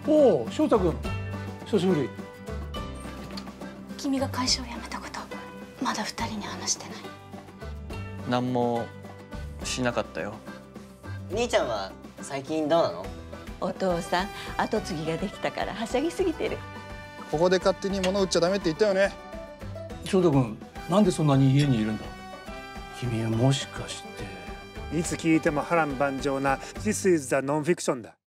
おお、翔太君、久しぶり。 君が会社を辞めたこと、まだ2人に話してない。 何もしなかったよ。 兄ちゃんは最近どうなの？ お父さん、後継ぎができたからはしゃぎすぎてる。 ここで勝手に物売っちゃダメって言ったよね。 翔太君、なんでそんなに家にいるんだ。君はもしかして。 いつ聞いても波乱万丈な This is the Non-Fiction だ。